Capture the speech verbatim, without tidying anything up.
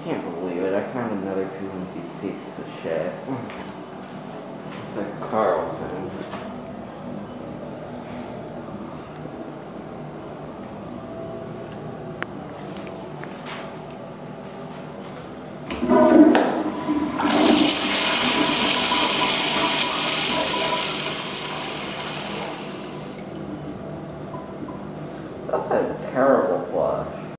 can't believe it. I found another two of these pieces of shit. It's like Carlton. That's a terrible